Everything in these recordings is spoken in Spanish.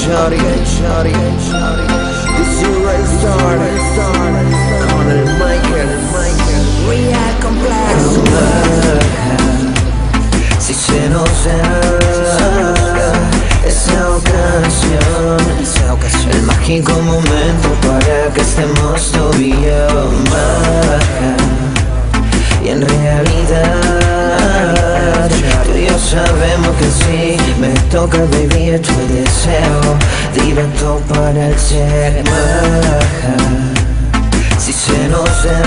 shorty. This is Ray Star con el Michael. Real Complex. Si se nos da esa ocasión, el mágico momento para que estemos tú y yo baja. Y en realidad tú y yo sabemos que sí. Me toca vivir tu deseo directo para el ser baja. Si se nos da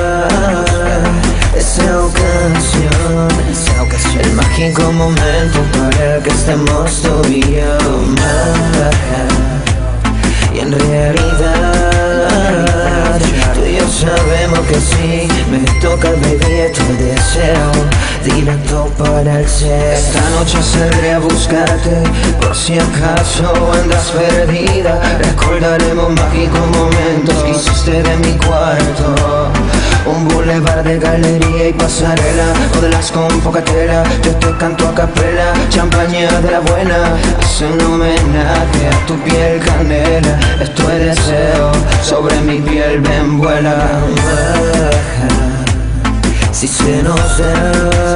esa ocasión, el mágico momento para que estemos tú y yo baja. Y en realidad tú y yo sabemos que sí. Me toca vivir tu deseo directo para el ser. Esta noche saldré a buscarte por si acaso andas perdida. Recordaremos mágicos momentos que hiciste de mi cuarto. Un boulevard de galería y pasarela, modelas con poca tela. Yo te canto a capela, champaña de la buena. Hace un homenaje a tu piel canela. Esto es deseo, sobre mi piel ven vuela. Si se nos da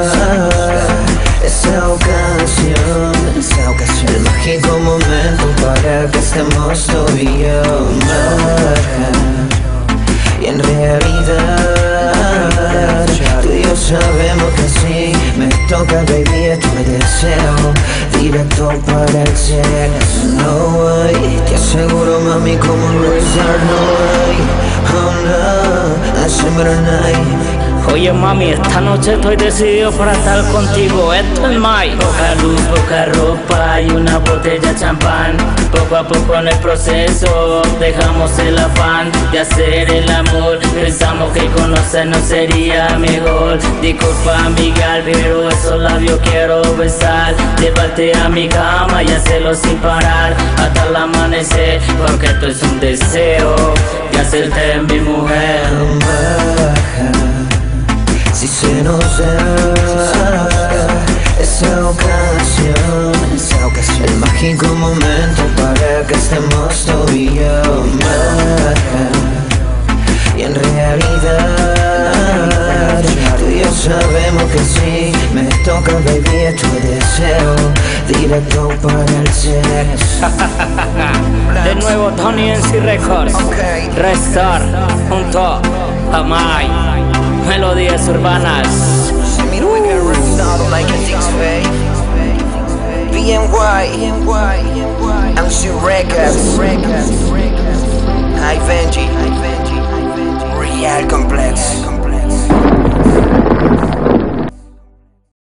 esa ocasión, el mágico momento para que estemos tú y yo baja. Y en realidad tú y yo sabemos que sí. Me toca vivir tu deseo directo para el ser. No hay, te aseguro mami, como un resort no hay. Oh no, December night. Oye mami, esta noche estoy decidido para estar contigo. Esto es Mike. Poca luz, poca ropa y una botella de champán. Poco a poco en el proceso dejamos el afán de hacer el amor. Pensamos que conocernos sería mejor. Disculpa amiga, pero esos labios quiero besar. Llevarte a mi cama y hacerlo sin parar hasta el amanecer, porque esto es un deseo de hacerte mi mujer. Si se nos da esa ocasión, el mágico momento para que estemos tú y yo baja. Y en realidad tú y yo sabemos que sí. Me toca vivir tu deseo directo para el ser. De nuevo Tony NC Records, Restar junto a Mike. Melodías urbanas. BNY, MC Records, High Benji, Real Complex.